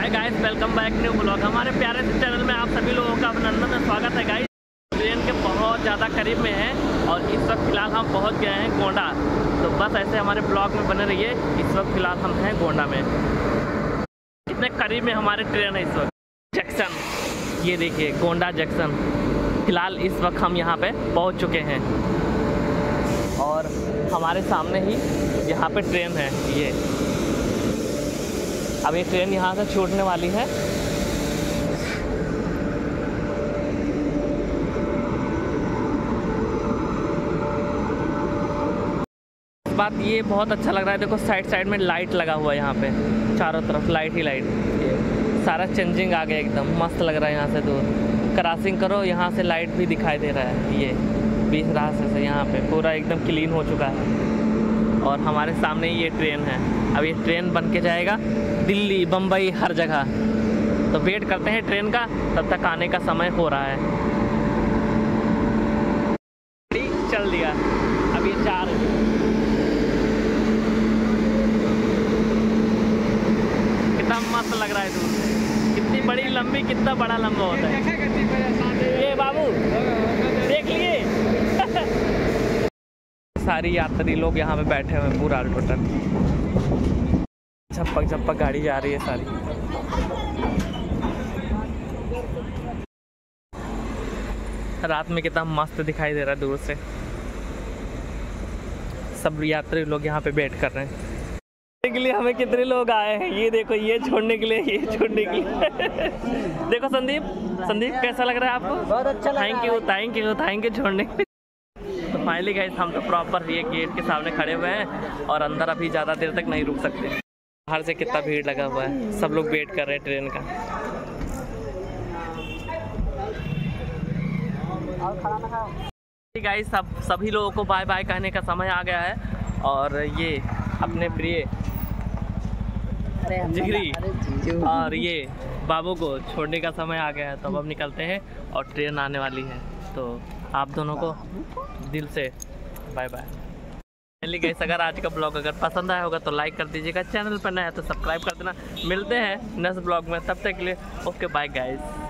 हाय guys, welcome back new blog. हमारे प्यारे से चैनल में आप सभी लोगों का अभिनंदन और स्वागत है गाइस। ट्रेन के बहुत ज़्यादा करीब में है और इस वक्त फ़िलहाल हम पहुंच गए हैं गोंडा। तो बस ऐसे हमारे ब्लॉग में बने रहिए। इस वक्त फ़िलहाल हम हैं गोंडा में। कितने करीब में हमारे ट्रेन है इस वक्त। जंक्शन, ये देखिए गोंडा जंक्शन। फ़िलहाल इस वक्त हम यहाँ पर पहुँच चुके हैं और हमारे सामने ही यहाँ पर ट्रेन है। ये अब ये ट्रेन यहाँ से छूटने वाली है। बात ये बहुत अच्छा लग रहा है, देखो साइड में लाइट लगा हुआ है यहाँ पे, चारों तरफ लाइट ही लाइट। ये सारा चेंजिंग आ गया, एकदम मस्त लग रहा है। यहाँ से दूर क्रॉसिंग करो, यहाँ से लाइट भी दिखाई दे रहा है। ये बीच रास्ते से यहाँ पे पूरा एकदम क्लीन हो चुका है और हमारे सामने ही ये ट्रेन है। अब ये ट्रेन बन के जाएगा दिल्ली, बम्बई, हर जगह। तो वेट करते हैं ट्रेन का, तब तक आने का समय हो रहा है। चल दिया, अब ये 4 कितना मस्त लग रहा है दूर से। कितनी बड़ी लंबी, कितना बड़ा लंबा होता है ये बाबू, देख लिए। सारी यात्री लोग यहाँ पे बैठे हुए हैं, पूरा टोटल झपक गाड़ी जा रही है सारी। रात में कितना मस्त दिखाई दे रहा है दूर से। सब यात्री लोग यहाँ पे वेट कर रहे हैं। के लिए हमें कितने लोग आए हैं, ये देखो, ये छोड़ने के लिए, ये छोड़ने के लिए। देखो संदीप कैसा लग रहा है आपको? बहुत अच्छा लगा। थैंक यू छोड़ने के लिए। तो फाइनली गाइस, हम तो प्रॉपर ये गेट के सामने खड़े हुए हैं और अंदर अभी ज़्यादा देर तक नहीं रुक सकते। बाहर से कितना भीड़ लगा हुआ है, सब लोग वेट कर रहे हैं ट्रेन का। गाइस, सभी लोगों को बाय बाय कहने का समय आ गया है और ये अपने प्रिय जिगरी और ये बाबू को छोड़ने का समय आ गया है। तो अब निकलते हैं और ट्रेन आने वाली है। तो आप दोनों को दिल से बाय बाय। फाइनली गाइस, अगर आज का ब्लॉग अगर पसंद आया होगा तो लाइक कर दीजिएगा, चैनल पर नया है तो सब्सक्राइब कर देना। मिलते हैं नेक्स्ट ब्लॉग में, तब तक के लिए ओके बाय गाइस।